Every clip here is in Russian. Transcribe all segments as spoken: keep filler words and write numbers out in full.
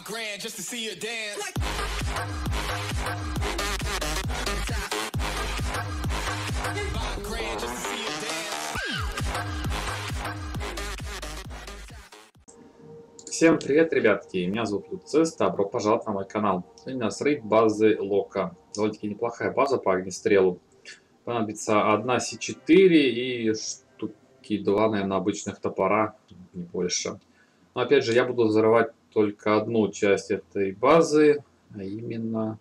grand just to see you dance. Five grand just to see you dance. Всем привет, ребятки! Меня зовут Люцис, добро пожаловать на мой канал. Сегодня у нас рейд базы Лока. Довольно-таки неплохая база по огнестрелу. Понадобится одна Си четыре и штуки два, наверное, обычных топора, не больше. Но опять же, я буду взрывать только одну часть этой базы, а именно...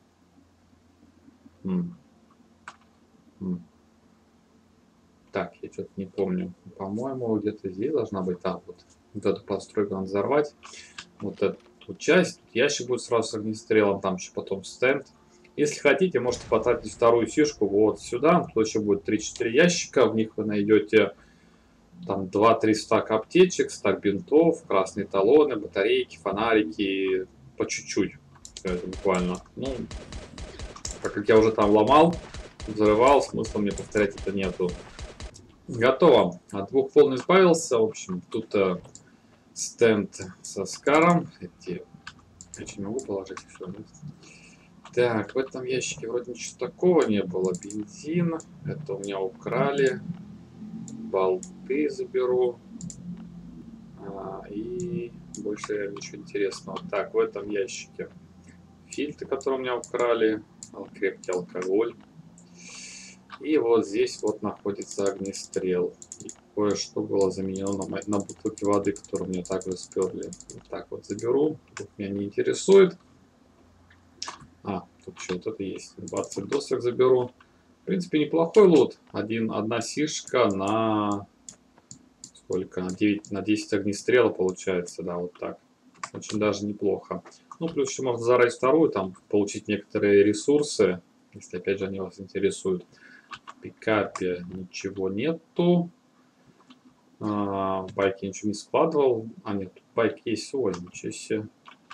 М. М. Так, я что-то не помню. По-моему, где-то здесь должна быть. Так, вот. Вот эту постройку надо взорвать. Вот эту часть. Тут ящик будет сразу с огнестрелом. Там еще потом стенд. Если хотите, можете потратить вторую фишку вот сюда. Тут еще будет три-четыре ящика. В них вы найдете там два-три стака аптечек, стак бинтов, красные талоны, батарейки, фонарики. По чуть-чуть. Это буквально. Ну, так как я уже там ломал, взрывал, смысла мне повторять это нету. Готово. От двух волн избавился. В общем, тут э, стенд со скаром. Эти... Я не могу положить все. Нет? Так, в этом ящике вроде ничего такого не было. Бензин. Это у меня украли. Болты заберу. А, и больше ничего интересного. Так, в этом ящике фильтры, которые у меня украли. Крепкий алкоголь. И вот здесь вот находится огнестрел. И кое-что было заменено на, на бутылке воды, которую мне также сперли. Вот так вот заберу. Тут меня не интересует. А, тут еще вот это есть. двадцать досок заберу. В принципе, неплохой лут. Один, одна сишка на... Сколько? На девять, на десять огнестрела получается. Да, вот так. Очень даже неплохо. Ну, плюс еще можно зарать вторую, там, получить некоторые ресурсы. Если, опять же, они вас интересуют. В пикапе ничего нету. А, в байке ничего не складывал. А нет, байк есть. Ой, ничего себе.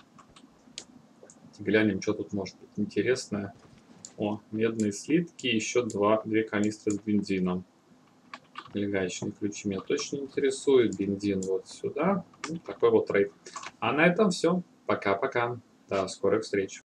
Глянем, что тут может быть интересное. О, медные слитки. Еще два, две канистры с бензином. Гаечные ключи меня точно интересуют. Бензин вот сюда. Ну, такой вот рейд. А на этом все. Пока-пока. До скорых встреч.